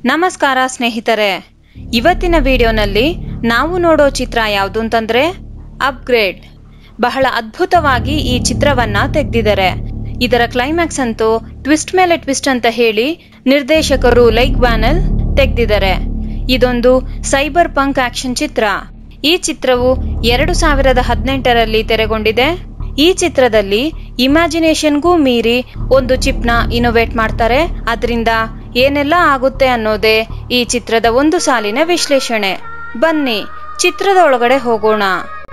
ನಮಸ್ಕಾರ ಸ್ನೇಹಿತರೆ, ಇವತ್ತಿನ ವಿಡಿಯೋನಲ್ಲಿ ನಾವು ನೋಡೋ ಚಿತ್ರ ಯಾವುದು ಅಂತಂದ್ರೆ ಅಪ್ಗ್ರೇಡ್. ಬಹಳ ಅದ್ಭುತವಾಗಿ ಈ ಚಿತ್ರವನ್ನ ತೆಗೆದಿದ್ದಾರೆ. ಇದರ ಕ್ಲೈಮ್ಯಾಕ್ಸ್ ಅಂತೂ ಟ್ವಿಸ್ಟ್ ಮೇಲೆ ಟ್ವಿಸ್ಟ್ ಅಂತ ಹೇಳಿ ನಿರ್ದೇಶಕರು ಲೈಕ್ ವ್ಯಾನಲ್ ತೆಗೆದಿದ್ದಾರೆ. ಇದೊಂದು ಸೈಬರ್ ಪಂಕ್ ಆಕ್ಷನ್ ಚಿತ್ರ. ಈ ಚಿತ್ರವು 2018ರಲ್ಲಿ ತೆರೆಗೊಂಡಿದೆ. ಈ ಚಿತ್ರದಲ್ಲಿ ಇಮ್ಯಾಜಿನೇಷನ್ಗೂ ಮೀರಿ ಒಂದು ಚಿಪ್ನ ಇನೋವೇಟ್ ಮಾಡ್ತಾರೆ. ಅದರಿಂದ ಏನೆಲ್ಲ ಆಗುತ್ತೆ ಅನ್ನೋದೇ ಈ ಚಿತ್ರದ ಒಂದು ಸಾಲಿನ ವಿಶ್ಲೇಷಣೆ. ಬನ್ನಿ ಚಿತ್ರದ ಒಳಗಡೆ ಹೋಗೋಣ.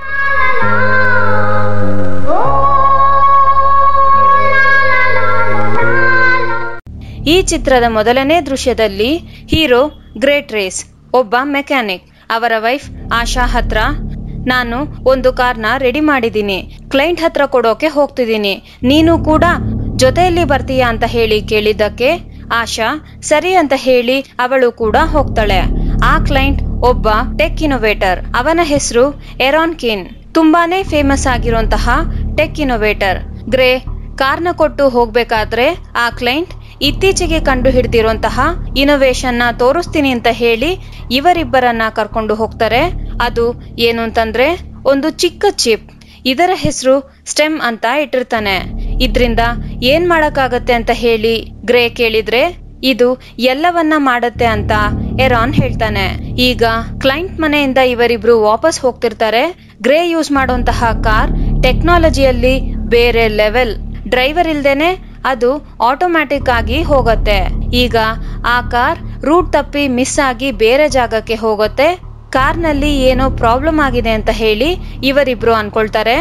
ಈ ಚಿತ್ರದ ಮೊದಲನೇ ದೃಶ್ಯದಲ್ಲಿ ಹೀರೋ ಗ್ರೇಟ್ ರೇಸ್ ಒಬ್ಬ ಮೆಕ್ಯಾನಿಕ್ ಅವರ ವೈಫ್ ಆಶಾ ಹತ್ರ ನಾನು ಒಂದು ಕಾರ್ನ ರೆಡಿ ಮಾಡಿದ್ದೀನಿ, ಕ್ಲೈಂಟ್ ಹತ್ರ ಕೊಡೋಕೆ ಹೋಗ್ತಿದ್ದೀನಿ, ನೀನು ಕೂಡ ಜೊತೆಯಲ್ಲಿ ಬರ್ತೀಯಾ ಅಂತ ಹೇಳಿ ಕೇಳಿದ್ದಕ್ಕೆ ಆಶಾ ಸರಿ ಅಂತ ಹೇಳಿ ಅವಳು ಕೂಡ ಹೋಗ್ತಾಳೆ. ಆ ಕ್ಲೈಂಟ್ ಒಬ್ಬ ಟೆಕ್ ಇನೋವೇಟರ್. ಅವನ ಹೆಸರು ಎರಾನ್ ಕಿನ್. ತುಂಬಾನೇ ಫೇಮಸ್ ಆಗಿರುವಂತಹ ಟೆಕ್ ಇನೋವೇಟರ್. ಗ್ರೇ ಕಾರ್ನ ಕೊಟ್ಟು ಹೋಗ್ಬೇಕಾದ್ರೆ ಆ ಕ್ಲೈಂಟ್ ಇತ್ತೀಚೆಗೆ ಕಂಡು ಹಿಡಿದಿರುವಂತಹ ಇನೋವೇಷನ್ ನ ತೋರಿಸ್ತೀನಿ ಅಂತ ಹೇಳಿ ಇವರಿಬ್ಬರನ್ನ ಕರ್ಕೊಂಡು ಹೋಗ್ತಾರೆ. ಅದು ಏನು ಅಂತಂದ್ರೆ ಒಂದು ಚಿಕ್ಕ ಚಿಪ್. ಇದರ ಹೆಸರು ಸ್ಟೆಮ್ ಅಂತ ಇಟ್ಟಿರ್ತಾನೆ. ಇದ್ರಿಂದ ಏನ್ ಮಾಡಕ್ಕಾಗತ್ತೆ ಅಂತ ಹೇಳಿ ಗ್ರೇ ಕೇಳಿದ್ರೆ ಇದು ಎಲ್ಲವನ್ನ ಮಾಡತ್ತೆ ಅಂತ ಎರಾನ್ ಹೇಳ್ತಾನೆ. ಈಗ ಕ್ಲೈಂಟ್ ಮನೆಯಿಂದ ಇವರಿಬ್ರು ವಾಪಸ್ ಹೋಗ್ತಿರ್ತಾರೆ. ಗ್ರೇ ಯೂಸ್ ಮಾಡುವಂತಹ ಕಾರ್ ಟೆಕ್ನಾಲಜಿಯಲ್ಲಿ ಬೇರೆ ಲೆವೆಲ್. ಡ್ರೈವರ್ ಇಲ್ದೇನೆ ಅದು ಆಟೋಮ್ಯಾಟಿಕ್ ಆಗಿ ಹೋಗುತ್ತೆ. ಈಗ ಆ ಕಾರ್ ರೂಟ್ ತಪ್ಪಿ ಮಿಸ್ ಆಗಿ ಬೇರೆ ಜಾಗಕ್ಕೆ ಹೋಗುತ್ತೆ. ಕಾರ್ನಲ್ಲಿ ಏನೋ ಪ್ರಾಬ್ಲಮ್ ಆಗಿದೆ ಅಂತ ಹೇಳಿ ಇವರಿಬ್ರು ಅನ್ಕೊಳ್ತಾರೆ.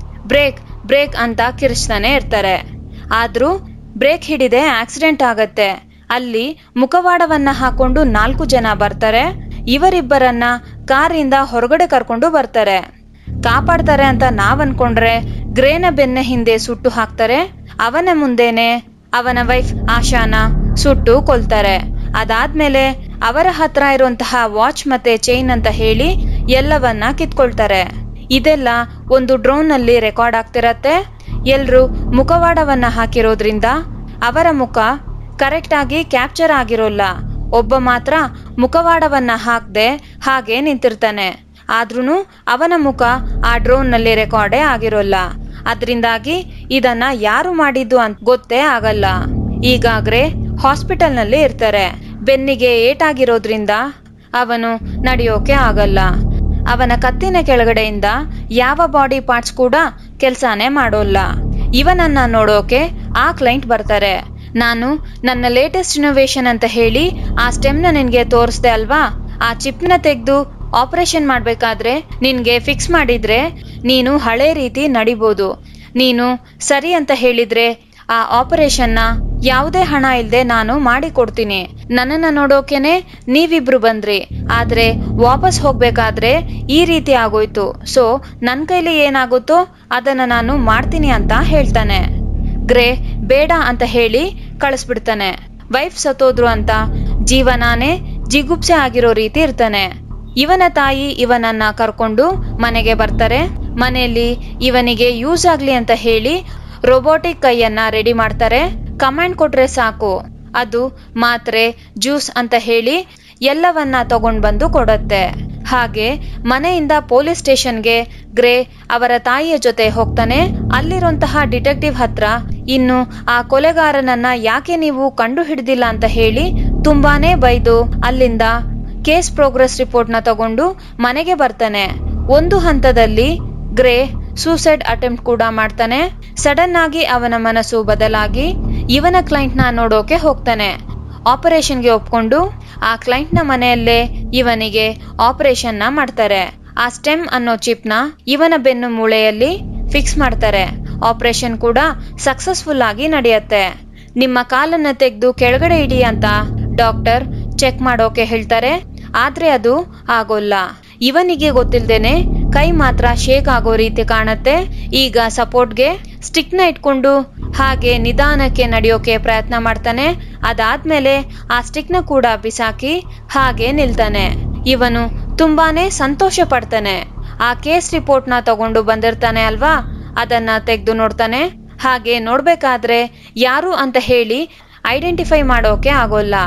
ಬ್ರೇಕ್ ಅಂತ ಕಿರ್ಚ್ತಾನೆ ಇರ್ತಾರೆ. ಆದ್ರೂ ಬ್ರೇಕ್ ಹಿಡಿದೆ ಆಕ್ಸಿಡೆಂಟ್ ಆಗತ್ತೆ. ಅಲ್ಲಿ ಮುಖವಾಡವನ್ನ ಹಾಕೊಂಡು 4 ಜನ ಬರ್ತಾರೆ. ಇವರಿಬ್ಬರನ್ನ ಕಾರಿಂದ ಹೊರಗಡೆ ಕರ್ಕೊಂಡು ಬರ್ತಾರೆ. ಕಾಪಾಡ್ತಾರೆ ಅಂತ ನಾವ್ ಅನ್ಕೊಂಡ್ರೆ ಗ್ರೇನ ಬೆನ್ನ ಹಿಂದೆ ಸುಟ್ಟು ಹಾಕ್ತಾರೆ. ಅವನ ಮುಂದೆನೆ ಅವನ ವೈಫ್ ಆಶಾನ ಸುಟ್ಟು ಕೊಲ್ತಾರೆ. ಅದಾದ್ಮೇಲೆ ಅವರ ಹತ್ರ ಇರುವಂತಹ ವಾಚ್ ಮತ್ತೆ ಚೈನ್ ಅಂತ ಹೇಳಿ ಎಲ್ಲವನ್ನ ಕಿತ್ಕೊಳ್ತಾರೆ. ಇದೆಲ್ಲ ಒಂದು ಡ್ರೋನ್ ನಲ್ಲಿ ರೆಕಾರ್ಡ್ ಆಗ್ತಿರತ್ತೆ. ಎಲ್ರು ಮುಖವಾಡವನ್ನ ಹಾಕಿರೋದ್ರಿಂದ ಅವರ ಮುಖ ಕರೆಕ್ಟ್ ಆಗಿ ಕ್ಯಾಪ್ಚರ್ ಆಗಿರೋಲ್ಲ. ಒಬ್ಬ ಮಾತ್ರ ಮುಖವಾಡವನ್ನ ಹಾಕ್ದೆ ಹಾಗೆ ನಿಂತಿರ್ತಾನೆ. ಆದ್ರೂನು ಅವನ ಮುಖ ಆ ಡ್ರೋನ್ ನಲ್ಲಿ ರೆಕಾರ್ಡೇ ಆಗಿರೋಲ್ಲ. ಅದರಿಂದಾಗಿ ಇದನ್ನ ಯಾರು ಮಾಡಿದ್ದು ಅಂತ ಗೊತ್ತೇ ಆಗಲ್ಲ. ಈಗಾಗ್ರೆ ಹಾಸ್ಪಿಟಲ್ ನಲ್ಲಿ ಇರ್ತಾರೆ. ಬೆನ್ನಿಗೆ ಏಟಾಗಿರೋದ್ರಿಂದ ಅವನು ನಡೆಯೋಕೆ ಆಗಲ್ಲ. ಅವನ ಕತ್ತಿನ ಕೆಳಗಡೆಯಿಂದ ಯಾವ ಬಾಡಿ ಪಾರ್ಟ್ಸ್ ಕೂಡ ಕೆಲ್ಸಾನೇ ಮಾಡೋಲ್ಲ. ಇವನನ್ನ ನೋಡೋಕೆ ಆ ಕ್ಲೈಂಟ್ ಬರ್ತಾರೆ. ನಾನು ನನ್ನ ಲೇಟೆಸ್ಟ್ ಇನೋವೇಷನ್ ಅಂತ ಹೇಳಿ ಆ ಸ್ಟೆಮ್ನ ನಿನ್ಗೆ ತೋರಿಸ್ದೆ ಅಲ್ವಾ, ಆ ಚಿಪ್ನ ತೆಗೆದು ಆಪರೇಷನ್ ಮಾಡ್ಬೇಕಾದ್ರೆ ನಿನ್ಗೆ ಫಿಕ್ಸ್ ಮಾಡಿದ್ರೆ ನೀನು ಹಳೆ ರೀತಿ ನಡಿಬೋದು. ನೀನು ಸರಿ ಅಂತ ಹೇಳಿದ್ರೆ ಆ ಆಪರೇಷನ್ ನ ಯಾವುದೇ ಹಣ ಇಲ್ದೆ ನಾನು ಮಾಡಿ ಕೊಡ್ತೀನಿ. ನನ್ನನ್ನ ನೋಡೋಕೆನೆ ನೀವಿಬ್ರು ಬಂದ್ರಿ, ಆದ್ರೆ ವಾಪಸ್ ಹೋಗ್ಬೇಕಾದ್ರೆ ಈ ರೀತಿ ಆಗೋಯ್ತು. ಸೊ ನನ್ ಕೈಲಿ ಏನಾಗುತ್ತೋ ಅದನ್ನ ನಾನು ಮಾಡ್ತೀನಿ ಅಂತ ಹೇಳ್ತಾನೆ. ಗ್ರೇ ಬೇಡ ಅಂತ ಹೇಳಿ ಕಳಿಸ್ಬಿಡ್ತಾನೆ. ವೈಫ್ ಸತ್ತೋದ್ರು ಅಂತ ಜೀವನಾನೇ ಜಿಗುಪ್ಸೆ ಆಗಿರೋ ರೀತಿ ಇರ್ತಾನೆ. ಇವನ ತಾಯಿ ಇವನನ್ನ ಕರ್ಕೊಂಡು ಮನೆಗೆ ಬರ್ತಾರೆ. ಮನೆಯಲ್ಲಿ ಇವನಿಗೆ ಯೂಸ್ ಆಗ್ಲಿ ಅಂತ ಹೇಳಿ ರೋಬೋಟಿಕ್ ಕೈಯನ್ನ ರೆಡಿ ಮಾಡ್ತಾರೆ. ಕಮಾಂಡ್ ಕೊಟ್ರೆ ಸಾಕು, ಅದು ಮಾತ್ರೆ ಜ್ಯೂಸ್ ಅಂತ ಹೇಳಿ ಎಲ್ಲವನ್ನ ತಗೊಂಡ್ ಬಂದು ಕೊಡತ್ತೆ. ಹಾಗೆ ಮನೆಯಿಂದ ಪೊಲೀಸ್ ಸ್ಟೇಷನ್ಗೆ ಗ್ರೇ ಅವರ ತಾಯಿಯ ಜೊತೆ ಹೋಗ್ತಾನೆ. ಅಲ್ಲಿರುವಂತಹ ಡಿಟೆಕ್ಟಿವ್ ಹತ್ರ ಇನ್ನು ಆ ಕೊಲೆಗಾರನನ್ನ ಯಾಕೆ ನೀವು ಕಂಡು ಹಿಡಿದಿಲ್ಲ ಅಂತ ಹೇಳಿ ತುಂಬಾನೇ ಬೈದು ಅಲ್ಲಿಂದ ಕೇಸ್ ಪ್ರೋಗ್ರೆಸ್ ರಿಪೋರ್ಟ್ ನ ತಗೊಂಡು ಮನೆಗೆ ಬರ್ತಾನೆ. ಒಂದು ಹಂತದಲ್ಲಿ ಗ್ರೇ ಸೂಸೈಡ್ ಅಟೆಂಪ್ಟ್ ಕೂಡ ಮಾಡ್ತಾನೆ. ಸಡನ್ ಆಗಿ ಅವನ ಮನಸ್ಸು ಬದಲಾಗಿ ಇವನ ಕ್ಲೈಂಟ್ ನ ನೋಡೋಕೆ ಹೋಗ್ತಾನೆ. ಆಪರೇಷನ್ಗೆ ಒಪ್ಕೊಂಡು ಆ ಕ್ಲೈಂಟ್ ನ ಮನೆಯಲ್ಲೇ ಇವನಿಗೆ ಆಪರೇಷನ್ ನ ಮಾಡ್ತಾರೆ. ಆ ಸ್ಟೆಮ್ ಅನ್ನೋ ಚಿಪ್ ನ ಇವನ ಬೆನ್ನು ಮೂಳೆಯಲ್ಲಿ ಫಿಕ್ಸ್ ಮಾಡ್ತಾರೆ. ಆಪರೇಷನ್ ಕೂಡ ಸಕ್ಸಸ್ಫುಲ್ ಆಗಿ ನಡೆಯುತ್ತೆ. ನಿಮ್ಮ ಕಾಲನ್ನ ತೆಗೆದು ಕೆಳಗಡೆ ಇಡಿ ಅಂತ ಡಾಕ್ಟರ್ ಚೆಕ್ ಮಾಡೋಕೆ ಹೇಳ್ತಾರೆ. ಆದ್ರೆ ಅದು ಆಗೋಲ್ಲ. ಇವನಿಗೆ ಗೊತ್ತಿಲ್ದೇನೆ ಕೈ ಮಾತ್ರ ಶೇಕ್ ಆಗೋ ರೀತಿ ಕಾಣತ್ತೆ. ಈಗ ಸಪೋರ್ಟ್ಗೆ ಸ್ಟಿಕ್ ನ ಇಟ್ಕೊಂಡು ಹಾಗೆ ನಿಧಾನಕ್ಕೆ ನಡೆಯೋಕೆ ಪ್ರಯತ್ನ ಮಾಡ್ತಾನೆ. ಅದಾದ್ಮೇಲೆ ಆ ಸ್ಟಿಕ್ ನ ಕೂಡ ಬಿಸಾಕಿ ಹಾಗೆ ನಿಲ್ತಾನೆ. ಇವನು ತುಂಬಾನೇ ಸಂತೋಷ ಪಡ್ತಾನೆ. ಆ ಕೇಸ್ ರಿಪೋರ್ಟ್ ನ ತಗೊಂಡು ಬಂದಿರ್ತಾನೆ ಅಲ್ವಾ, ಅದನ್ನ ತೆಗೆದು ನೋಡ್ತಾನೆ. ಹಾಗೆ ನೋಡ್ಬೇಕಾದ್ರೆ ಯಾರು ಅಂತ ಹೇಳಿ ಐಡೆಂಟಿಫೈ ಮಾಡೋಕೆ ಆಗೋಲ್ಲ.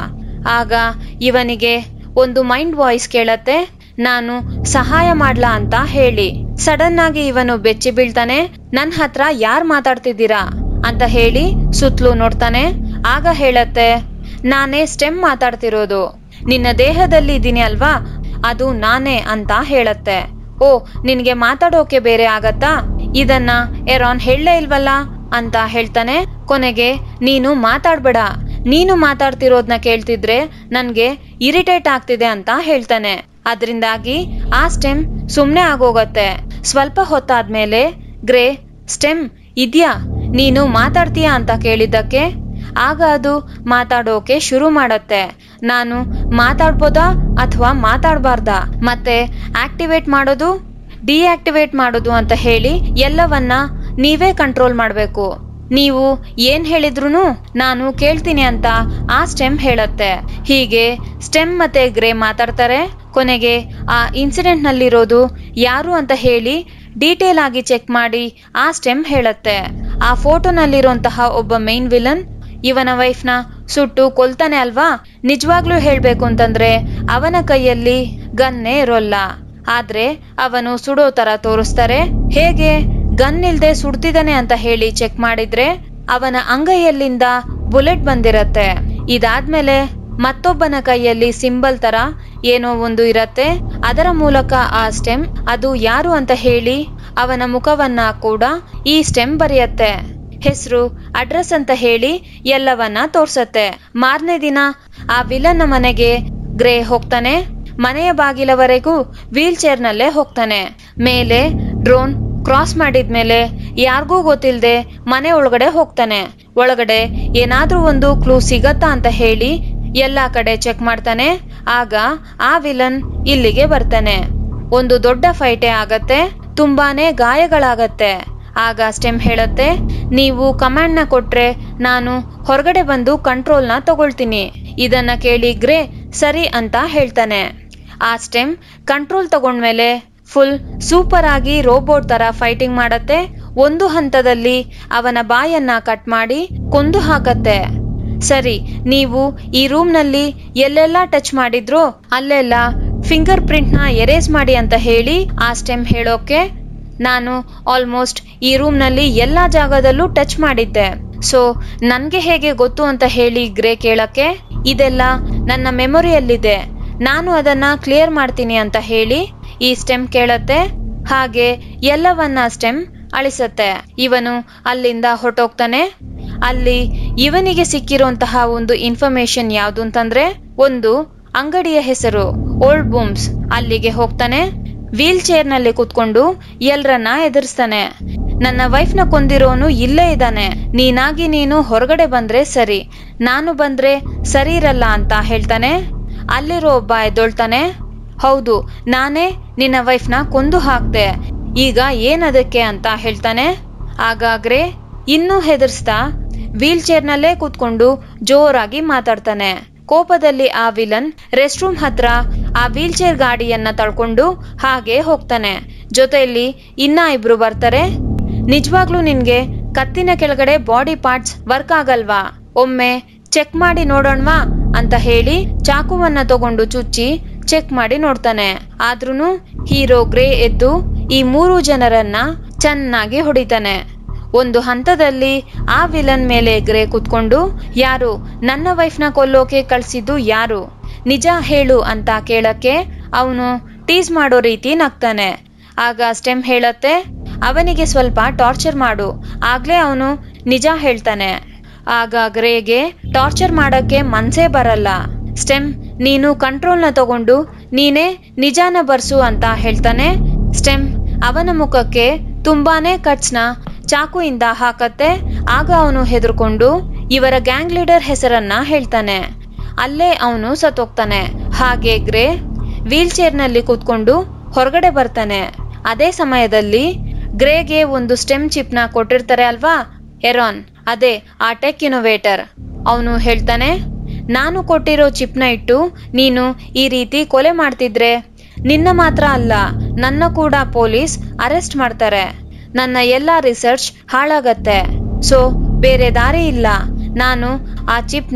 ಆಗ ಇವನಿಗೆ ಒಂದು ಮೈಂಡ್ ವಾಯ್ಸ್ ಕೇಳತ್ತೆ, ನಾನು ಸಹಾಯ ಮಾಡ್ಲಾ ಅಂತ ಹೇಳಿ. ಸಡನ್ ಆಗಿ ಇವನು ಬೆಚ್ಚಿ ಬೀಳ್ತಾನೆ. ನನ್ ಹತ್ರ ಯಾರ್ ಮಾತಾಡ್ತಿದ್ದೀರಾ ಅಂತ ಹೇಳಿ ಸುತ್ತಲೂ ನೋಡ್ತಾನೆ. ಆಗ ಹೇಳತ್ತೆ, ನಾನೇ ಸ್ಟೆಮ್ ಮಾತಾಡ್ತಿರೋದು, ನಿನ್ನ ದೇಹದಲ್ಲಿ ಇದ್ದೀನಿ ಅಲ್ವಾ, ಅದು ನಾನೇ ಅಂತ ಹೇಳತ್ತೆ. ಓ, ನಿನ್ಗೆ ಮಾತಾಡೋಕೆ ಬೇರೆ ಆಗತ್ತಾ, ಇದನ್ನ ಎರಾನ್ ಹೇಳಲೇ ಇಲ್ವಲ್ಲ ಅಂತ ಹೇಳ್ತಾನೆ. ಕೊನೆಗೆ ನೀನು ಮಾತಾಡ್ಬೇಡ, ನೀನು ಮಾತಾಡ್ತಿರೋದ್ನ ಕೇಳ್ತಿದ್ರೆ ನನ್ಗೆ ಇರಿಟೇಟ್ ಆಗ್ತಿದೆ ಅಂತ ಹೇಳ್ತಾನೆ. ಅದರಿಂದಾಗಿ ಆ ಸ್ಟೆಮ್ ಸುಮ್ನೆ ಆಗೋಗತ್ತೆ. ಸ್ವಲ್ಪ ಹೊತ್ತಾದ್ಮೇಲೆ ಗ್ರೇ, ಸ್ಟೆಮ್ ಇದ್ಯಾ, ನೀನು ಮಾತಾಡ್ತೀಯಾ ಅಂತ ಕೇಳಿದ್ದಕ್ಕೆ ಆಗ ಅದು ಮಾತಾಡೋಕೆ ಶುರು ಮಾಡತ್ತೆ. ನಾನು ಮಾತಾಡ್ಬೋದಾ ಅಥವಾ ಮಾತಾಡ್ಬಾರ್ದಾ, ಮತ್ತೆ ಆಕ್ಟಿವೇಟ್ ಮಾಡೋದು ಡಿಆಕ್ಟಿವೇಟ್ ಮಾಡೋದು ಅಂತ ಹೇಳಿ ಎಲ್ಲವನ್ನ ನೀವೇ ಕಂಟ್ರೋಲ್ ಮಾಡ್ಬೇಕು. ನೀವು ಏನ್ ಹೇಳಿದ್ರುನು ನಾನು ಕೇಳ್ತೀನಿ ಅಂತ ಆ ಸ್ಟೆಮ್ ಹೇಳತ್ತೆ. ಹೀಗೆ ಸ್ಟೆಮ್ ಮತ್ತೆ ಗ್ರೇ ಮಾತಾಡ್ತಾರೆ. ಕೊನೆಗೆ ಆ ಇನ್ಸಿಡೆಂಟ್ ನಲ್ಲಿರೋದು ಯಾರು ಅಂತ ಹೇಳಿ ಡೀಟೇಲ್ ಆಗಿ ಚೆಕ್ ಮಾಡಿ ಆ ಸ್ಟೆಮ್ ಹೇಳತ್ತೆ, ಆ ಫೋಟೋನಲ್ಲಿರುವಂತಹ ಒಬ್ಬ ಮೇನ್ ವಿಲನ್ ಇವನ ವೈಫ್ನ ಸುಟ್ಟು ಕೊಲ್ತಾನೆ ಅಲ್ವಾ. ನಿಜವಾಗ್ಲೂ ಹೇಳ್ಬೇಕು ಅಂತಂದ್ರೆ ಅವನ ಕೈಯಲ್ಲಿ ಗನ್ನೇ ಇರೋಲ್ಲ, ಆದ್ರೆ ಅವನು ಸುಡೋ ತರ ತೋರಿಸ್ತಾರೆ. ಹೇಗೆ ಗನ್ ಇಲ್ದೆ ಸುಡ್ತಿದ್ದಾನೆ ಅಂತ ಹೇಳಿ ಚೆಕ್ ಮಾಡಿದ್ರೆ ಅವನ ಅಂಗೈಯಲ್ಲಿಂದ ಬುಲೆಟ್ ಬಂದಿರತ್ತೆ. ಇದಾದ್ಮೇಲೆ ಮತ್ತೊಬ್ಬನ ಕೈಯಲ್ಲಿ ಸಿಂಬಲ್ ತರ ಏನೋ ಒಂದು ಇರತ್ತೆ. ಅದರ ಮೂಲಕ ಆ ಸ್ಟೆಮ್ ಅದು ಯಾರು ಅಂತ ಹೇಳಿ ಅವನ ಮುಖವನ್ನ ಕೂಡ ಈ ಸ್ಟೆಮ್ ಬರೆಯತ್ತೆ. ಹೆಸರು, ಅಡ್ರೆಸ್ ಅಂತ ಹೇಳಿ ಎಲ್ಲವನ್ನ ತೋರ್ಸತ್ತೆ. ಮಾರನೇ ದಿನ ಆ ವಿಲನ್ ಮನೆಗೆ ಗ್ರೇ ಹೋಗ್ತಾನೆ. ಮನೆಯ ಬಾಗಿಲವರೆಗೂ ವೀಲ್ ಚೇರ್ ನಲ್ಲೇ ಹೋಗ್ತಾನೆ. ಮೇಲೆ ಡ್ರೋನ್ ಕ್ರಾಸ್ ಮಾಡಿದ್ಮೇಲೆ ಯಾರಿಗೂ ಗೊತ್ತಿಲ್ಲದೆ ಮನೆ ಒಳಗಡೆ ಹೋಗ್ತಾನೆ. ಒಳಗಡೆ ಏನಾದ್ರೂ ಒಂದು ಕ್ಲೂ ಸಿಗತ್ತಾ ಅಂತ ಹೇಳಿ ಎಲ್ಲಾ ಕಡೆ ಚೆಕ್ ಮಾಡ್ತಾನೆ. ಆಗ ಆ ವಿಲನ್ ಇಲ್ಲಿಗೆ ಬರ್ತಾನೆ. ಒಂದು ದೊಡ್ಡ ಫೈಟೇ ಆಗತ್ತೆ, ತುಂಬಾನೇ ಗಾಯಗಳಾಗತ್ತೆ. ಆಗ ಸ್ಟೆಮ್ ಹೇಳತ್ತೆ, ನೀವು ಕಮಾಂಡ್ ನ ಕೊಟ್ರೆ ನಾನು ಹೊರಗಡೆ ಬಂದು ಕಂಟ್ರೋಲ್ ನ ತಗೊಳ್ತೀನಿ. ಇದನ್ನ ಕೇಳಿ ಗ್ರೇ ಸರಿ ಅಂತ ಹೇಳ್ತಾನೆ. ಆ ಸ್ಟೆಮ್ ಕಂಟ್ರೋಲ್ ತಗೊಂಡ್ಮೇಲೆ ಫುಲ್ ಸೂಪರ್ ಆಗಿ ರೋಬೋಟ್ ತರ ಫೈಟಿಂಗ್ ಮಾಡತ್ತೆ. ಒಂದು ಹಂತದಲ್ಲಿ ಅವನ ಬಾಯನ್ನ ಕಟ್ ಮಾಡಿ ಕೊಂದು ಹಾಕತ್ತೆ. ಸರಿ, ನೀವು ಈ ರೂಮ್ ನಲ್ಲಿ ಎಲ್ಲೆಲ್ಲಾ ಟಚ್ ಮಾಡಿದ್ರೋ ಅಲ್ಲೆಲ್ಲ ಫಿಂಗರ್ ಪ್ರಿಂಟ್ ನ ಎರೇಸ್ ಮಾಡಿ ಅಂತ ಹೇಳಿ ಆ ಸ್ಟೆಮ್ ಹೇಳೋಕೆ, ನಾನು ಆಲ್ಮೋಸ್ಟ್ ಈ ರೂಮ್ ನಲ್ಲಿ ಎಲ್ಲಾ ಜಾಗದಲ್ಲೂ ಟಚ್ ಮಾಡಿದ್ದೆ, ಸೊ ನನ್ಗೆ ಹೇಗೆ ಗೊತ್ತು ಅಂತ ಹೇಳಿ ಗ್ರೇ ಕೇಳಕ್ಕೆ, ಇದೆಲ್ಲ ನನ್ನ ಮೆಮೊರಿಯಲ್ಲಿದೆ, ನಾನು ಅದನ್ನ ಕ್ಲಿಯರ್ ಮಾಡ್ತೀನಿ ಅಂತ ಹೇಳಿ ಈ ಸ್ಟೆಮ್ ಕೇಳತ್ತೆ. ಹಾಗೆ ಎಲ್ಲವನ್ನ ಸ್ಟೆಮ್ ಅಳಿಸತ್ತೆ. ಇವನು ಅಲ್ಲಿಂದ ಹೊರಟೋಗ್ತಾನೆ. ಅಲ್ಲಿ ಇವನಿಗೆ ಸಿಕ್ಕಿರುವಂತಹ ಒಂದು ಇನ್ಫಾರ್ಮೇಶನ್ ಯಾವ್ದು ಅಂತಂದ್ರೆ ಒಂದು ಅಂಗಡಿಯ ಹೆಸರು ಓಲ್ಡ್ ಬೂಮ್ಸ್. ಅಲ್ಲಿಗೆ ಹೋಗ್ತಾನೆ. ವೀಲ್ ಚೇರ್ ನಲ್ಲಿ ಕುತ್ಕೊಂಡು ಎಲ್ರನ್ನ ಎದುರಿಸ್ತಾನೆ. ನನ್ನ ವೈಫ್ ನ ಕೊಂದಿರೋನು ಇಲ್ಲೇ ಇದ್ದಾನೆ, ನೀನಾಗಿ ನೀನು ಹೊರಗಡೆ ಬಂದ್ರೆ ಸರಿ, ನಾನು ಬಂದ್ರೆ ಸರಿ ಇರಲ್ಲ ಅಂತ ಹೇಳ್ತಾನೆ. ಅಲ್ಲಿರೋ ಒಬ್ಬ ಎದ್ದೊಳ್ತಾನೆ, ಹೌದು ನಾನೇ ನಿನ್ನ ವೈಫ್ ನ ಕೊಂದು ಹಾಕ್ದೆ, ಈಗ ಏನದಕ್ಕೆ ಅಂತ ಹೇಳ್ತಾನೆ. ಆಗಾಗ್ರೆ ಇನ್ನೂ ಹೆದರ್ಸ್ತಾ ವೀಲ್ ಚೇರ್ ನಲ್ಲೇ ಕೂತ್ಕೊಂಡು ಜೋರಾಗಿ ಮಾತಾಡ್ತಾನೆ. ಕೋಪದಲ್ಲಿ ಆ ವಿಲನ್ ರೆಸ್ಟ್ ರೂಮ್ ಹತ್ರ ಆ ವೀಲ್ ಚೇರ್ ಗಾಡಿಯನ್ನ ತಳ್ಕೊಂಡು ಹಾಗೆ ಹೋಗ್ತಾನೆ. ಜೊತೆಯಲ್ಲಿ ಇನ್ನ ಇಬ್ರು ಬರ್ತಾರೆ. ನಿಜವಾಗ್ಲೂ ನಿನ್ಗೆ ಕತ್ತಿನ ಕೆಳಗಡೆ ಬಾಡಿ ಪಾರ್ಟ್ಸ್ ವರ್ಕ್ ಆಗಲ್ವಾ, ಒಮ್ಮೆ ಚೆಕ್ ಮಾಡಿ ನೋಡೋಣವಾ ಅಂತ ಹೇಳಿ ಚಾಕುವನ್ನ ತಗೊಂಡು ಚುಚ್ಚಿ ಚೆಕ್ ಮಾಡಿ ನೋಡ್ತಾನೆ. ಆದ್ರೂನು ಹೀರೋ ಗ್ರೇ ಎದ್ದು ಈ 3 ಜನರನ್ನ ಚೆನ್ನಾಗಿ ಹೊಡಿತಾನೆ. ಒಂದು ಹಂತದಲ್ಲಿ ಆ ವಿಲನ್ ಮೇಲೆ ಗ್ರೇ ಕುತ್ಕೊಂಡು, ಯಾರು ನನ್ನ ವೈಫ್ ನ ಕೊಲ್ಲೋಕೆ ಕಳ್ಸಿದ್ದು ಯಾರು, ನಿಜ ಹೇಳು ಅಂತ ಕೇಳಕ್ಕೆ ಅವನು ಟೀಸ್ ಮಾಡೋ ರೀತಿ ನಗ್ತಾನೆ. ಆಗ ಸ್ಟೆಮ್ ಹೇಳತ್ತೆ, ಅವನಿಗೆ ಸ್ವಲ್ಪ ಟಾರ್ಚರ್ ಮಾಡು, ಆಗ್ಲೇ ಅವನು ನಿಜ ಹೇಳ್ತಾನೆ. ಆಗ ಗ್ರೇಗೆ ಟಾರ್ಚರ್ ಮಾಡಕ್ಕೆ ಮನ್ಸೇ ಬರಲ್ಲ. ಸ್ಟೆಮ್, ನೀನು ಕಂಟ್ರೋಲ್ನ ತಗೊಂಡು ನೀನೇ ನಿಜಾನ ಬರ್ಸು ಅಂತ ಹೇಳ್ತಾನೆ. ಸ್ಟೆಮ್ ಅವನ ಮುಖಕ್ಕೆ ತುಂಬಾನೇ ಕಟ್ಸ್ನ ಚಾಕುಯಿಂದ ಹಾಕತ್ತೆ. ಆಗ ಅವನು ಹೆದರ್ಕೊಂಡು ಇವರ ಗ್ಯಾಂಗ್ ಲೀಡರ್ ಹೆಸರನ್ನ ಹೇಳ್ತಾನೆ. ಅಲ್ಲೇ ಅವನು ಸತ್ತೋಗ್ತಾನೆ. ಹಾಗೆ ಗ್ರೇ ವೀಲ್ ಚೇರ್ ನಲ್ಲಿ ಕೂತ್ಕೊಂಡು ಹೊರಗಡೆ ಬರ್ತಾನೆ. ಅದೇ ಸಮಯದಲ್ಲಿ ಗ್ರೇಗೆ ಒಂದು ಸ್ಟೆಮ್ ಚಿಪ್ ನ ಕೊಟ್ಟಿರ್ತಾರೆ ಅಲ್ವಾ ಎರಾನ್, ಅದೇ ಆ ಟೆಕ್ ಇನೋವೇಟರ್. ಅವನು ಹೇಳ್ತಾನೆ, ನಾನು ಕೊಟ್ಟಿರೋ ಚಿಪ್ನ ಇಟ್ಟು ನೀನು ಈ ರೀತಿ ಕೊಲೆ ಮಾಡ್ತಿದ್ರೆ ನಿನ್ನ ಮಾತ್ರ ಅಲ್ಲ ನನ್ನ ಕೂಡ ಪೊಲೀಸ್ ಅರೆಸ್ಟ್ ಮಾಡ್ತಾರೆ, ನನ್ನ ಎಲ್ಲಾ ರಿಸರ್ಚ್ ಹಾಳಾಗತ್ತೆ. ಸೊ ಬೇರೆ ದಾರಿ ಇಲ್ಲ, ನಾನು ಆ ಚಿಪ್ನ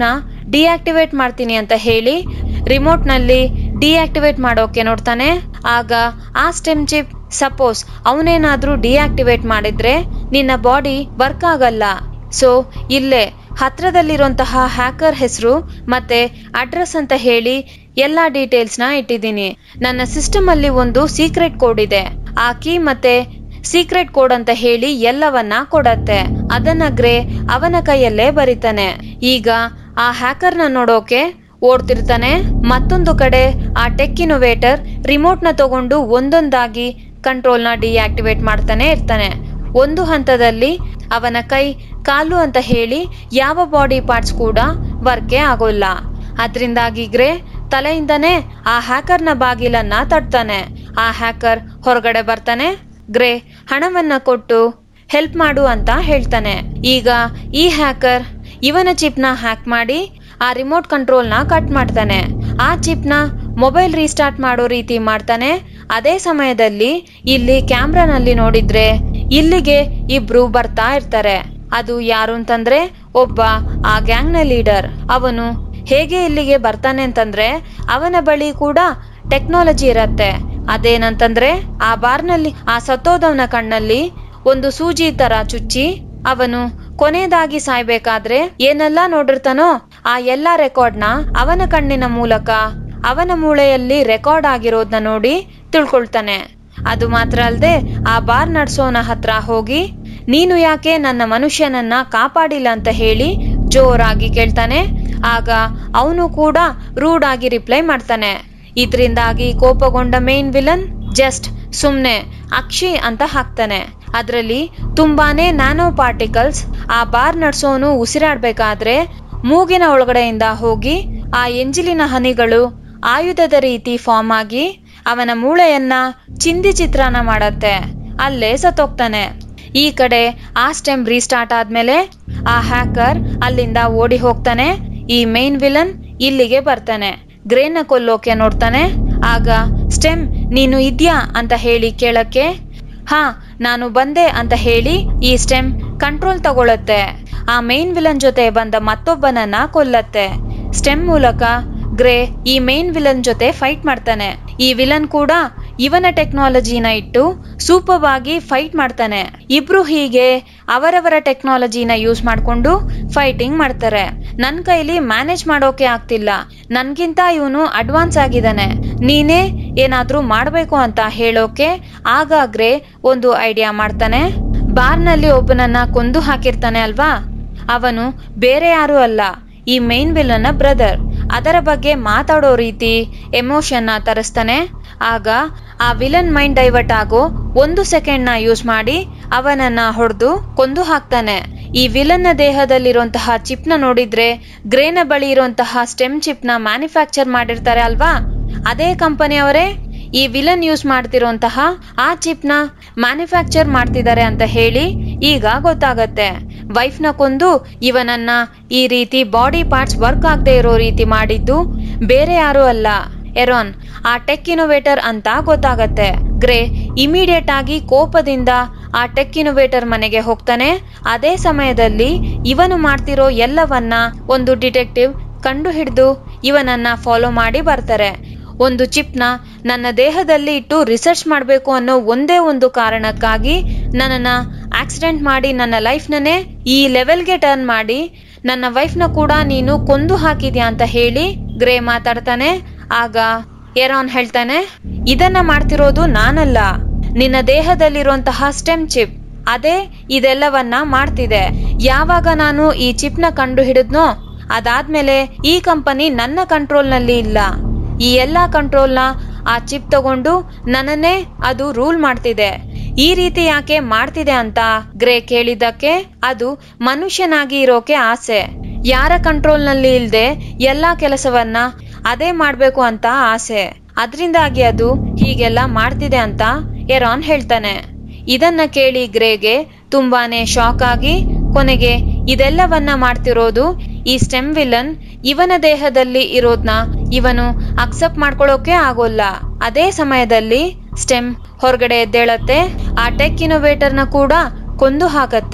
ಡಿಆಕ್ಟಿವೇಟ್ ಮಾಡ್ತೀನಿ ಅಂತ ಹೇಳಿ ರಿಮೋಟ್ ನಲ್ಲಿ ಡಿಆಕ್ಟಿವೇಟ್ ಮಾಡೋಕೆ ನೋಡ್ತಾನೆ. ಆಗ ಆ ಸ್ಟೆಮ್ ಚಿಪ್ ಸಪೋಸ್ ಅವನೇನಾದ್ರೂ ಡಿಆಕ್ಟಿವೇಟ್ ಮಾಡಿದ್ರೆ ನಿನ್ನ ಬಾಡಿ ವರ್ಕ್ ಆಗಲ್ಲ. ಸೊ ಇಲ್ಲೇ ಹತ್ರದಲ್ಲಿರುವಂತಹ ಹ್ಯಾಕರ್ ಹೆಸರು ಮತ್ತೆ ಅಡ್ರೆಸ್ ಅಂತ ಹೇಳಿ ಎಲ್ಲಾ ಡೀಟೇಲ್ಸ್ ನ ಇಟ್ಟಿದ್ದೀನಿ. ನನ್ನ ಸಿಸ್ಟಮ್ ಅಲ್ಲಿ ಒಂದು ಸೀಕ್ರೆಟ್ ಕೋಡ್ ಇದೆ. ಆ ಕೀ ಮತ್ತೆ ಸೀಕ್ರೆಟ್ ಕೋಡ್ ಅಂತ ಹೇಳಿ ಎಲ್ಲವನ್ನ ಕೊಡತ್ತೆ. ಅದನ್ನ ಗ್ರೇ ಅವನ ಕೈಯಲ್ಲೇ ಬರೀತಾನೆ. ಈಗ ಆ ಹ್ಯಾಕರ್ನ ನೋಡೋಕೆ ಓಡ್ತಿರ್ತಾನೆ. ಮತ್ತೊಂದು ಕಡೆ ಆ ಟೆಕ್ ಇನೋವೇಟರ್ ರಿಮೋಟ್ ನ ತಗೊಂಡು ಒಂದೊಂದಾಗಿ ಕಂಟ್ರೋಲ್ ನ ಡಿಆಕ್ಟಿವೇಟ್ ಮಾಡ್ತಾನೆ ಇರ್ತಾನೆ. ಒಂದು ಹಂತದಲ್ಲಿ ಅವನ ಕೈ ಕಾಲು ಅಂತ ಹೇಳಿ ಯಾವ ಬಾಡಿ ಪಾರ್ಟ್ಸ್ ಕೂಡ ವರ್ಕೇ ಆಗೋಲ್ಲ. ಅದರಿಂದಾಗಿ ಗ್ರೇ ತಲೆಯಿಂದನೇ ಆ ಹ್ಯಾಕರ್ನ ಬಾಗಿಲನ್ನ ತಟ್ತಾನೆ. ಆ ಹ್ಯಾಕರ್ ಹೊರಗಡೆ ಬರ್ತಾನೆ. ಗ್ರೇ ಹಣವನ್ನ ಕೊಟ್ಟು ಹೆಲ್ಪ್ ಮಾಡು ಅಂತ ಹೇಳ್ತಾನೆ. ಈಗ ಈ ಹ್ಯಾಕರ್ ಇವನ ಚಿಪ್ ನ ಹ್ಯಾಕ್ ಮಾಡಿ ಆ ರಿಮೋಟ್ ಕಂಟ್ರೋಲ್ ನ ಕಟ್ ಮಾಡ್ತಾನೆ. ಆ ಚಿಪ್ ನ ಮೊಬೈಲ್ ರೀಸ್ಟಾರ್ಟ್ ಮಾಡೋ ರೀತಿ ಮಾಡ್ತಾನೆ. ಅದೇ ಸಮಯದಲ್ಲಿ ಇಲ್ಲಿ ಕ್ಯಾಮ್ರಾನಲ್ಲಿ ನೋಡಿದ್ರೆ ಇಲ್ಲಿಗೆ ಇಬ್ರು ಬರ್ತಾ ಇರ್ತಾರೆ. ಅದು ಯಾರು ಅಂತಂದ್ರೆ ಒಬ್ಬ ಆ ಗ್ಯಾಂಗ್ ನ ಲೀಡರ್. ಅವನು ಹೇಗೆ ಇಲ್ಲಿಗೆ ಬರ್ತಾನೆ ಅಂತಂದ್ರೆ ಅವನ ಬಳಿ ಕೂಡ ಟೆಕ್ನಾಲಜಿ ಇರತ್ತೆ. ಅದೇನಂತಂದ್ರೆ ಆ ಬಾರ್ನಲ್ಲಿ ಆ ಸತ್ತೋದವನ ಕಣ್ಣಲ್ಲಿ ಒಂದು ಸೂಜಿ ತರ ಚುಚ್ಚಿ ಅವನು ಕೊನೆಯದಾಗಿ ಸಾಯ್ಬೇಕಾದ್ರೆ ಏನೆಲ್ಲಾ ನೋಡಿರ್ತಾನೋ ಆ ಎಲ್ಲಾ ರೆಕಾರ್ಡ್ ನ ಅವನ ಕಣ್ಣಿನ ಮೂಲಕ ಅವನ ಮೂಳೆಯಲ್ಲಿ ರೆಕಾರ್ಡ್ ಆಗಿರೋದನ್ನ ನೋಡಿ ತಿಳ್ಕೊಳ್ತಾನೆ. ಅದು ಮಾತ್ರ ಅಲ್ಲದೆ ಆ ಬಾರ್ ನಡ್ಸೋನ ಹತ್ರ ಹೋಗಿ ನೀನು ಯಾಕೆ ನನ್ನ ಮನುಷ್ಯನನ್ನ ಕಾಪಾಡಿಲ್ಲ ಅಂತ ಹೇಳಿ ಜೋರಾಗಿ ಕೇಳ್ತಾನೆ. ಆಗ ಅವನು ಕೂಡ ರೂಡ್ ಆಗಿ ರಿಪ್ಲೈ ಮಾಡ್ತಾನೆ. ಇದರಿಂದಾಗಿ ಕೋಪಗೊಂಡ ಮೇನ್ ವಿಲನ್ ಜಸ್ಟ್ ಸುಮ್ನೆ ಅಕ್ಷಿ ಅಂತ ಹಾಕ್ತಾನೆ. ಅದರಲ್ಲಿ ತುಂಬಾನೇ ನ್ಯಾನೋ ಪಾರ್ಟಿಕಲ್ಸ್ ಆ ಬಾರ್ ನಡ್ಸೋನು ಉಸಿರಾಡ್ಬೇಕಾದ್ರೆ ಮೂಗಿನ ಒಳಗಡೆಯಿಂದ ಹೋಗಿ ಆ ಎಂಜಿಲಿನ ಹನಿಗಳು ಆಯುಧದ ರೀತಿ ಫಾರ್ಮ್ ಆಗಿ ಅವನ ಮೂಳೆಯನ್ನ ಚಿಂದಿ ಚಿತ್ರಾನ್ನ ಮಾಡತ್ತೆ. ಅಲ್ಲೇ ಸತ್ತೋಗ್ತಾನೆ. ಈ ಕಡೆ ಆ ಸ್ಟೆಮ್ ರೀಸ್ಟಾರ್ಟ್ ಆದ್ಮೇಲೆ ಆ ಹ್ಯಾಕರ್ ಅಲ್ಲಿಂದ ಓಡಿ ಹೋಗ್ತಾನೆ. ಈ ಮೇನ್ ವಿಲನ್ ಇಲ್ಲಿಗೆ ಬರ್ತಾನೆ. ಗ್ರೇನ ಕೊಲ್ಲೋಕೆ ನೋಡ್ತಾನೆ. ಆಗ ಸ್ಟೆಮ್ ನೀನು ಇದ್ಯಾ ಅಂತ ಹೇಳಿ ಕೇಳಕ್ಕೆ ಹಾ ನಾನು ಬಂದೆ ಅಂತ ಹೇಳಿ ಈ ಸ್ಟೆಮ್ ಕಂಟ್ರೋಲ್ ತಗೊಳತ್ತೆ. ಆ ಮೇನ್ ವಿಲನ್ ಜೊತೆ ಬಂದ ಮತ್ತೊಬ್ಬನನ್ನ ಕೊಲ್ಲತ್ತೆ. ಸ್ಟೆಮ್ ಮೂಲಕ ಗ್ರೇ ಈ ಮೇನ್ ವಿಲನ್ ಜೊತೆ ಫೈಟ್ ಮಾಡ್ತಾನೆ. ಈ ವಿಲನ್ ಕೂಡ ಇವನ ಟೆಕ್ನಾಲಜಿನ ಇಟ್ಟು ಸೂಪರ್ ಆಗಿ ಫೈಟ್ ಮಾಡ್ತಾನೆ. ಇಬ್ರು ಹೀಗೆ ಅವರವರ ಟೆಕ್ನಾಲಜಿನ ಯೂಸ್ ಮಾಡ್ಕೊಂಡು ಫೈಟಿಂಗ್ ಮಾಡ್ತಾರೆ. ನನ್ ಕೈಲಿ ಮ್ಯಾನೇಜ್ ಮಾಡೋಕೆ ಆಗ್ತಿಲ್ಲ, ನನ್ಗಿಂತ ಇವನು ಅಡ್ವಾನ್ಸ್ ಆಗಿದ್ದಾನೆ, ನೀನೇ ಏನಾದ್ರೂ ಮಾಡ್ಬೇಕು ಅಂತ ಹೇಳೋಕೆ ಆಗ ಗ್ರೇ ಒಂದು ಐಡಿಯಾ ಮಾಡ್ತಾನೆ. ಬಾರ್ನಲ್ಲಿ ಒಬ್ಬನನ್ನ ಕೊಂದು ಹಾಕಿರ್ತಾನೆ ಅಲ್ವಾ, ಅವನು ಬೇರೆ ಯಾರು ಅಲ್ಲ ಈ ಮೇನ್ ವಿಲನ್ನ ಬ್ರದರ್. ಅದರ ಬಗ್ಗೆ ಮಾತಾಡೋ ರೀತಿ ಎಮೋಷನ್ ನ ತರಿಸ್ತಾನೆ. ಆಗ ಆ ವಿಲನ್ ಮೈಂಡ್ ಡೈವರ್ಟ್ ಆಗೋ 1 ಸೆಕೆಂಡ್ ನ ಯೂಸ್ ಮಾಡಿ ಅವನನ್ನ ಹೊಡೆದು ಕೊಂದು ಹಾಕ್ತಾನೆ. ಈ ವಿಲನ್ ನ ದೇಹದಲ್ಲಿರುವಂತಹ ಚಿಪ್ ನ ನೋಡಿದ್ರೆ ಗ್ರೇನ ಬಳಿ ಇರುವಂತಹ ಸ್ಟೆಮ್ ಚಿಪ್ ನ ಮ್ಯಾನುಫ್ಯಾಕ್ಚರ್ ಮಾಡಿರ್ತಾರೆ ಅಲ್ವಾ, ಅದೇ ಕಂಪನಿಯವರೇ ಈ ವಿಲನ್ ಯೂಸ್ ಮಾಡ್ತಿರೋಂತಹ ಆ ಚಿಪ್ ನ ಮ್ಯಾನುಫ್ಯಾಕ್ಚರ್ ಮಾಡ್ತಿದ್ದಾರೆ ಅಂತ ಹೇಳಿ ಈಗ ಗೊತ್ತಾಗತ್ತೆ. ವೈಫ್ ನ ಕೊಂದು ಇವನನ್ನ ಈ ರೀತಿ ಬಾಡಿ ಪಾರ್ಟ್ಸ್ ವರ್ಕ್ ಆಗದೆ ಇರೋ ರೀತಿ ಮಾಡಿದ್ದು ಬೇರೆ ಯಾರು ಅಲ್ಲ, ಎರಾನ್ ಆ ಟೆಕ್ ಇನೋವೇಟರ್ ಅಂತ ಗೊತ್ತಾಗತ್ತೆ. ಗ್ರೇ ಇಮಿಡಿಯೇಟ್ ಆಗಿ ಕೋಪದಿಂದ ಆ ಟೆಕ್ ಇನೋವೇಟರ್ ಮನೆಗೆ ಹೋಗ್ತಾನೆ. ಅದೇ ಸಮಯದಲ್ಲಿ ಇವನು ಮಾಡ್ತಿರೋ ಎಲ್ಲವನ್ನ ಒಂದು ಡಿಟೆಕ್ಟಿವ್ ಕಂಡು ಹಿಡಿದು ಇವನನ್ನ ಫಾಲೋ ಮಾಡಿ ಬರ್ತಾರೆ. ಒಂದು ಚಿಪ್ನ ನನ್ನ ದೇಹದಲ್ಲಿ ಇಟ್ಟು ರಿಸರ್ಚ್ ಮಾಡಬೇಕು ಅನ್ನೋ ಒಂದೇ ಒಂದು ಕಾರಣಕ್ಕಾಗಿ ನನ್ನನ್ನ ಆಕ್ಸಿಡೆಂಟ್ ಮಾಡಿ ನನ್ನ ಲೈಫ್ನೇ ಈ ಲೆವೆಲ್ಗೆ ಟರ್ನ್ ಮಾಡಿ ನನ್ನ ವೈಫ್ನ ಕೂಡ ನೀನು ಕೊಂದು ಹಾಕಿದ್ಯಾ ಅಂತ ಹೇಳಿ ಗ್ರೇ ಮಾತಾಡ್ತಾನೆ. ಆಗ ಎರಾನ್ ಹೇಳ್ತಾನೆ, ಇದನ್ನ ಮಾಡ್ತಿರೋದು ನಾನಲ್ಲ, ನಿನ್ನ ದೇಹದಲ್ಲಿರುವಂತಹ ಸ್ಟೆಮ್ ಚಿಪ್ ಅದೇ ಇದೆಲ್ಲವನ್ನ ಮಾಡ್ತಿದೆ. ಯಾವಾಗ ನಾನು ಈ ಚಿಪ್ ನ ಕಂಡು ಹಿಡಿದ್ನೋ ಅದಾದ್ಮೇಲೆ ಈ ಕಂಪನಿ ನನ್ನ ಕಂಟ್ರೋಲ್ ನಲ್ಲಿ ಇಲ್ಲ. ಈ ಎಲ್ಲಾ ಕಂಟ್ರೋಲ್ ನ ಆ ಚಿಪ್ ತಗೊಂಡು ನನ್ನನ್ನೇ ಅದು ರೂಲ್ ಮಾಡ್ತಿದೆ. ಈ ರೀತಿ ಯಾಕೆ ಮಾಡ್ತಿದೆ ಅಂತ ಗ್ರೇ ಕೇಳಿದ್ದಕ್ಕೆ ಅದು ಮನುಷ್ಯನಾಗಿ ಇರೋಕೆ ಆಸೆ, ಯಾರ ಕಂಟ್ರೋಲ್ ನಲ್ಲಿ ಇಲ್ದೆ ಎಲ್ಲಾ ಕೆಲಸವನ್ನ ಅದೇ ಮಾಡ್ಬೇಕು ಅಂತ ಆಸೆ, ಅದರಿಂದಾಗಿ ಅದು ಹೀಗೆಲ್ಲ ಮಾಡ್ತಿದೆ ಅಂತ ಎರಾನ್ ಹೇಳ್ತಾನೆ. ಇದನ್ನ ಕೇಳಿ ಗ್ರೇಗೆ ತುಂಬಾನೇ ಶಾಕ್ ಆಗಿ ಕೊನೆಗೆ ಇದೆಲ್ಲವನ್ನ ಮಾಡ್ತಿರೋದು ಈ ಸ್ಟೆಮ್ ವಿಲನ್ ಇವನ ದೇಹದಲ್ಲಿ ಇರೋದ್ನ ಇವನು ಅಕ್ಸೆಪ್ಟ್ ಮಾಡ್ಕೊಳ್ಳೋಕೆ ಆಗೋಲ್ಲ. ಅದೇ ಸಮಯದಲ್ಲಿ ಸ್ಟೆಮ್ ಹೊರಗಡೆ ಎದ್ದೇಳತ್ತೆ. ಆ ಟೆಕ್ ಇನೋವೇಟರ್ ನ ಕೂಡ ಕೊಂದು ಹಾಕತ್ತೆ.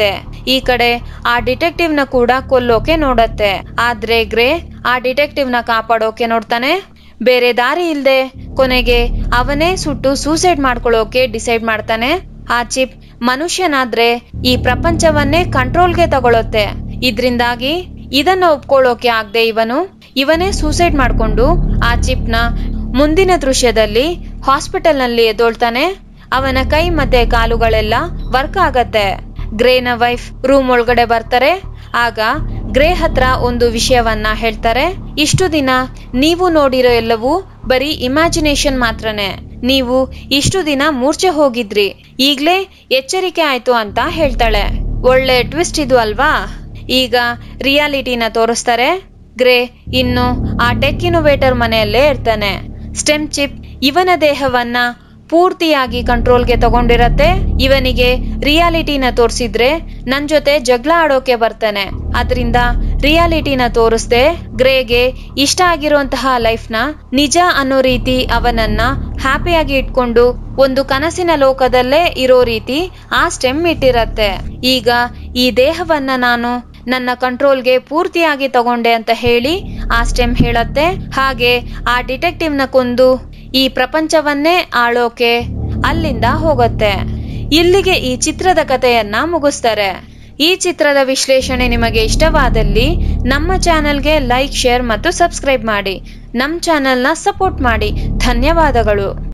ಈ ಕಡೆ ಆ ಡಿಟೆಕ್ಟಿವ್ ನ ಕೂಡ ಕೊಲ್ಲೋಕೆ ನೋಡತ್ತೆ. ಆದ್ರೆ ಗ್ರೇ ಆ ಡಿಟೆಕ್ಟಿವ್ ನ ಕಾಪಾಡೋಕೆ ನೋಡ್ತಾನೆ. ಬೇರೆ ದಾರಿ ಇಲ್ದೆ ಕೊನೆಗೆ ಅವನೇ ಸುಟ್ಟು ಸೂಸೈಡ್ ಮಾಡ್ಕೊಳ್ಳೋಕೆ ಡಿಸೈಡ್ ಮಾಡ್ತಾನೆ. ಆ ಚಿಪ್ ಮನುಷ್ಯನಾದ್ರೆ ಈ ಪ್ರಪಂಚವನ್ನೇ ಕಂಟ್ರೋಲ್ಗೆ ತಗೊಳುತ್ತೆ. ಇದ್ರಿಂದಾಗಿ ಇದನ್ನ ಒಪ್ಕೊಳ್ಳೋಕೆ ಆಗದೆ ಇವನೇ ಸೂಸೈಡ್ ಮಾಡ್ಕೊಂಡು ಆ ಚಿಪ್ ನ ಮುಂದಿನ ದೃಶ್ಯದಲ್ಲಿ ಹಾಸ್ಪಿಟಲ್ ನಲ್ಲಿ ಎದ್ದೊಳ್ತಾನೆ. ಅವನ ಕೈ ಮತ್ತೆ ಕಾಲುಗಳೆಲ್ಲ ವರ್ಕ್ ಆಗತ್ತೆ. ಗ್ರೇನ ವೈಫ್ ರೂಮ್ ಒಳಗಡೆ ಬರ್ತಾರೆ. ಆಗ ಗ್ರೇ ಹತ್ರ ಒಂದು ವಿಷಯವನ್ನ ಹೇಳ್ತಾರೆ. ಇಷ್ಟು ದಿನ ನೀವು ನೋಡಿರೋ ಎಲ್ಲವೂ ಬರೀ ಇಮ್ಯಾಜಿನೇಷನ್ ಮಾತ್ರನೇ. ನೀವು ಇಷ್ಟು ದಿನ ಮೂರ್ಛೆ ಹೋಗಿದ್ರಿ, ಈಗ್ಲೇ ಎಚ್ಚರಿಕೆ ಆಯ್ತು ಅಂತ ಹೇಳ್ತಾಳೆ. ಒಳ್ಳೆ ಟ್ವಿಸ್ಟ್ ಇದು ಅಲ್ವಾ? ಈಗ ರಿಯಾಲಿಟಿನ ತೋರಿಸ್ತಾರೆ. ಗ್ರೇ ಇನ್ನು ಆ ಟೆಕ್ ಇನೋವೇಟರ್ ಮನೆಯಲ್ಲೇ ಇರ್ತಾನೆ. ಸ್ಟೆಮ್ ಚಿಪ್ ಇವನ ದೇಹವನ್ನ ಪೂರ್ತಿಯಾಗಿ ಕಂಟ್ರೋಲ್ಗೆ ತಗೊಂಡಿರತ್ತೆ. ಇವನಿಗೆ ರಿಯಾಲಿಟಿನ ತೋರಿಸಿದ್ರೆ ನನ್ ಜೊತೆ ಜಗಳ ಆಡೋಕೆ ಬರ್ತಾನೆ. ಅದರಿಂದ ರಿಯಾಲಿಟಿನ ತೋರಿಸ್ದೆ ಗ್ರೇಗೆ ಇಷ್ಟ ಆಗಿರುವಂತಹ ಲೈಫ್ ನ ನಿಜ ಅನ್ನೋ ರೀತಿ ಅವನನ್ನ ಹ್ಯಾಪಿಯಾಗಿ ಇಟ್ಕೊಂಡು ಒಂದು ಕನಸಿನ ಲೋಕದಲ್ಲೇ ಇರೋ ರೀತಿ ಆ ಸ್ಟೆಮ್ ಇಟ್ಟಿರತ್ತೆ. ಈಗ ಈ ದೇಹವನ್ನ ನಾನು ನನ್ನ ಕಂಟ್ರೋಲ್ಗೆ ಪೂರ್ತಿಯಾಗಿ ತಗೊಂಡೆ ಅಂತ ಹೇಳಿ ಆ ಸ್ಟೆಮ್ ಹೇಳತ್ತೆ. ಹಾಗೆ ಆ ಡಿಟೆಕ್ಟಿವ್ ನ ಕೊಂದು ಈ ಪ್ರಪಂಚವನ್ನೇ ಆಳೋಕೆ ಅಲ್ಲಿಂದ ಹೋಗುತ್ತೆ. ಇಲ್ಲಿಗೆ ಈ ಚಿತ್ರದ ಕಥೆಯನ್ನ ಮುಗಿಸ್ತಾರೆ. ಈ ಚಿತ್ರದ ವಿಶ್ಲೇಷಣೆ ನಿಮಗೆ ಇಷ್ಟವಾದಲ್ಲಿ ನಮ್ಮ ಚಾನೆಲ್ಗೆ ಲೈಕ್, ಶೇರ್ ಮತ್ತು ಸಬ್ಸ್ಕ್ರೈಬ್ ಮಾಡಿ. ನಮ್ಮ ಚಾನೆಲ್ನ ಸಪೋರ್ಟ್ ಮಾಡಿ. ಧನ್ಯವಾದಗಳು.